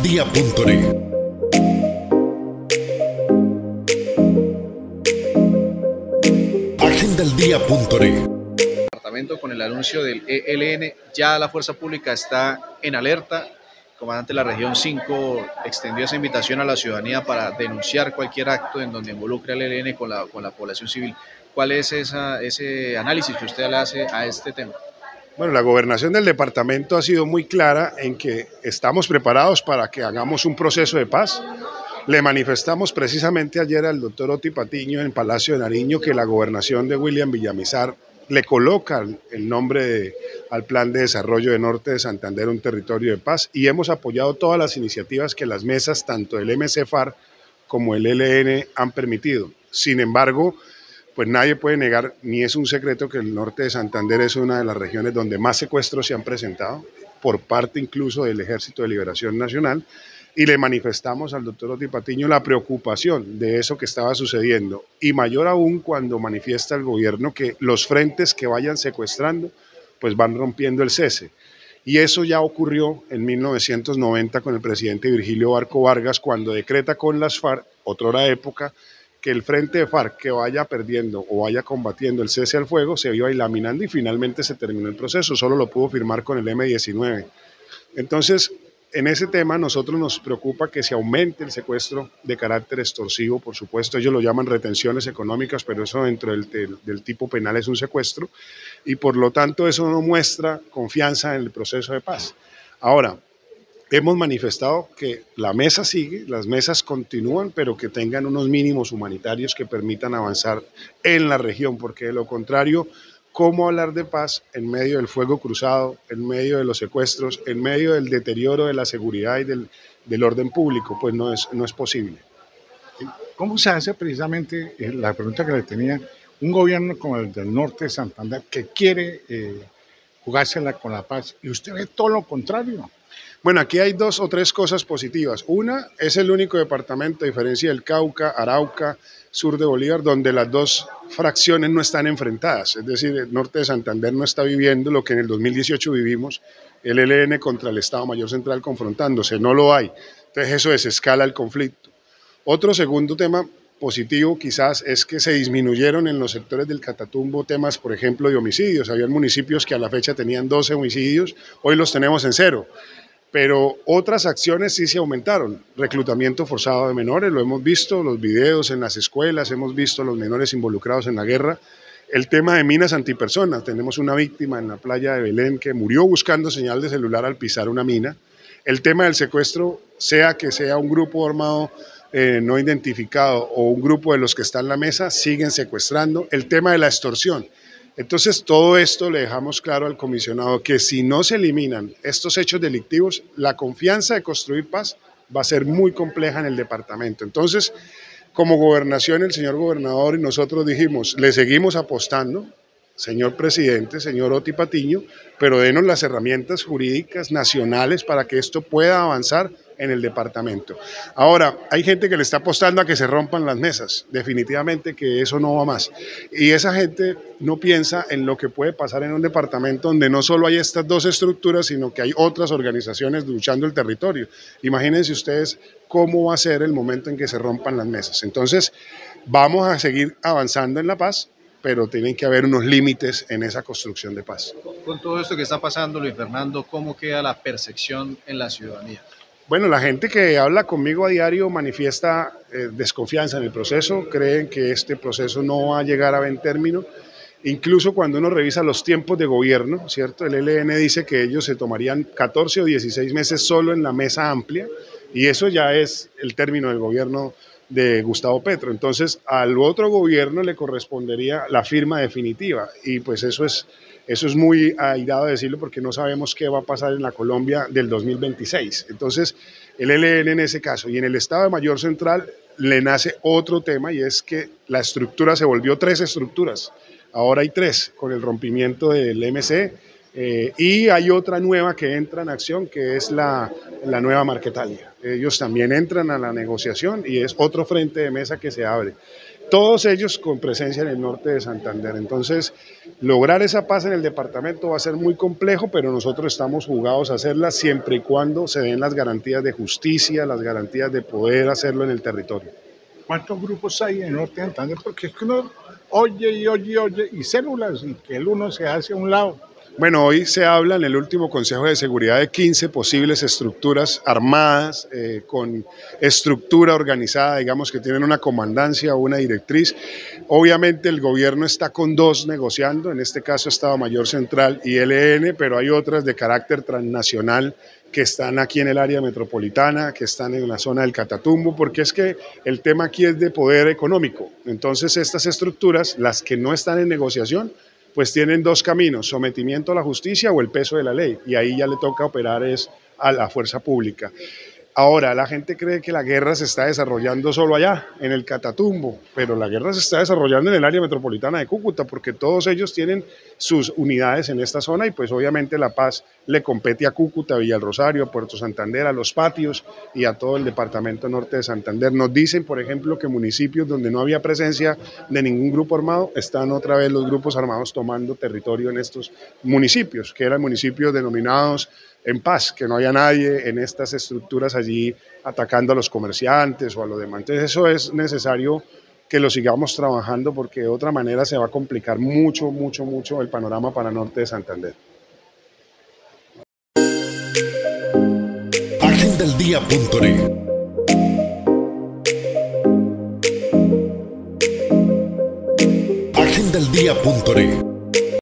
agendaeldia.net. agendaeldia.net. Con el anuncio del ELN, ya la fuerza pública está en alerta. El comandante de la región 5 extendió esa invitación a la ciudadanía para denunciar cualquier acto en donde involucre al ELN con la población civil. ¿Cuál es ese análisis que usted le hace a este tema? Bueno, la gobernación del departamento ha sido muy clara en que estamos preparados para que hagamos un proceso de paz. Le manifestamos precisamente ayer al doctor Oti Patiño en Palacio de Nariño que la gobernación de William Villamizar le coloca el nombre al Plan de Desarrollo de Norte de Santander, un territorio de paz, y hemos apoyado todas las iniciativas que las mesas, tanto el MC-FARC como el ELN, han permitido. Sin embargo, pues nadie puede negar, ni es un secreto, que el norte de Santander es una de las regiones donde más secuestros se han presentado, por parte incluso del Ejército de Liberación Nacional, y le manifestamos al doctor Oti Patiño la preocupación de eso que estaba sucediendo, y mayor aún cuando manifiesta el gobierno que los frentes que vayan secuestrando pues van rompiendo el cese. Y eso ya ocurrió en 1990 con el presidente Virgilio Barco Vargas, cuando decreta con las FARC, otrora época, que el frente de FARC que vaya perdiendo o vaya combatiendo el cese al fuego se iba laminando, y finalmente se terminó el proceso. Solo lo pudo firmar con el M-19. Entonces, en ese tema nosotros nos preocupa que se aumente el secuestro de carácter extorsivo. Por supuesto, ellos lo llaman retenciones económicas, pero eso dentro del tipo penal es un secuestro, y por lo tanto eso no muestra confianza en el proceso de paz. Ahora, hemos manifestado que la mesa sigue, las mesas continúan, pero que tengan unos mínimos humanitarios que permitan avanzar en la región, porque de lo contrario, ¿cómo hablar de paz en medio del fuego cruzado, en medio de los secuestros, en medio del deterioro de la seguridad y del orden público? Pues no es posible. ¿Cómo se hace precisamente, la pregunta que le tenía, un gobierno como el del norte de Santander que quiere jugársela con la paz, y usted ve todo lo contrario? Bueno, aquí hay dos o tres cosas positivas. Una, es el único departamento, a diferencia del Cauca, Arauca, sur de Bolívar, donde las dos fracciones no están enfrentadas. Es decir, el norte de Santander no está viviendo lo que en el 2018 vivimos, el ELN contra el Estado Mayor Central confrontándose, no lo hay. Entonces eso desescala el conflicto. Otro segundo tema positivo quizás es que se disminuyeron en los sectores del Catatumbo temas, por ejemplo, de homicidios. Había municipios que a la fecha tenían 12 homicidios, hoy los tenemos en 0. Pero otras acciones sí se aumentaron. Reclutamiento forzado de menores, lo hemos visto, los videos en las escuelas, hemos visto los menores involucrados en la guerra. El tema de minas antipersonas, tenemos una víctima en la playa de Belén que murió buscando señal de celular al pisar una mina. El tema del secuestro, sea que sea un grupo armado no identificado o un grupo de los que están en la mesa, siguen secuestrando. El tema de la extorsión. Entonces, todo esto le dejamos claro al comisionado que si no se eliminan estos hechos delictivos, la confianza de construir paz va a ser muy compleja en el departamento. Entonces, como gobernación, el señor gobernador y nosotros dijimos, le seguimos apostando, señor presidente, señor Oti Patiño, pero denos las herramientas jurídicas nacionales para que esto pueda avanzar en el departamento. Ahora, hay gente que le está apostando a que se rompan las mesas, definitivamente que eso no va más. Y esa gente no piensa en lo que puede pasar en un departamento donde no solo hay estas dos estructuras, sino que hay otras organizaciones luchando el territorio. Imagínense ustedes cómo va a ser el momento en que se rompan las mesas. Entonces, vamos a seguir avanzando en la paz, pero tienen que haber unos límites en esa construcción de paz. Con todo esto que está pasando, Luis Fernando, ¿cómo queda la percepción en la ciudadanía? Bueno, la gente que habla conmigo a diario manifiesta desconfianza en el proceso, creen que este proceso no va a llegar a buen término. Incluso cuando uno revisa los tiempos de gobierno, ¿cierto? El ELN dice que ellos se tomarían 14 o 16 meses solo en la mesa amplia, y eso ya es el término del gobierno de Gustavo Petro. Entonces, al otro gobierno le correspondería la firma definitiva, y pues eso es muy airado decirlo porque no sabemos qué va a pasar en la Colombia del 2026. Entonces, el ELN en ese caso, y en el Estado Mayor Central le nace otro tema, y es que la estructura se volvió 3 estructuras. Ahora hay 3 con el rompimiento del MC, y hay otra nueva que entra en acción, que es la nueva Marquetalia. Ellos también entran a la negociación y es otro frente de mesa que se abre. todos ellos con presencia en el norte de Santander. Entonces, lograr esa paz en el departamento va a ser muy complejo, pero nosotros estamos jugados a hacerla siempre y cuando se den las garantías de justicia, las garantías de poder hacerlo en el territorio. ¿Cuántos grupos hay en el norte de Santander? Porque es que uno oye y células, y que el uno se hace a un lado. Bueno, hoy se habla en el último Consejo de Seguridad de 15 posibles estructuras armadas, con estructura organizada, digamos que tienen una comandancia o una directriz. Obviamente el gobierno está con dos negociando, en este caso Estado Mayor Central y ELN, pero hay otras de carácter transnacional que están aquí en el área metropolitana, que están en la zona del Catatumbo, porque es que el tema aquí es de poder económico. Entonces estas estructuras, las que no están en negociación, pues tienen dos caminos: sometimiento a la justicia o el peso de la ley, y ahí ya le toca operar es a la fuerza pública. Ahora, la gente cree que la guerra se está desarrollando solo allá, en el Catatumbo, pero la guerra se está desarrollando en el área metropolitana de Cúcuta, porque todos ellos tienen sus unidades en esta zona y pues obviamente la paz le compete a Cúcuta, Villarrosario, a Puerto Santander, a Los Patios y a todo el departamento norte de Santander. Nos dicen, por ejemplo, que municipios donde no había presencia de ningún grupo armado, están otra vez los grupos armados tomando territorio en estos municipios, que eran municipios denominados en paz, que no había nadie en estas estructuras allí atacando a los comerciantes o a los demás. Entonces eso es necesario que lo sigamos trabajando, porque de otra manera se va a complicar mucho el panorama para el norte de Santander. Agendaeldia.net. Agendaeldia.net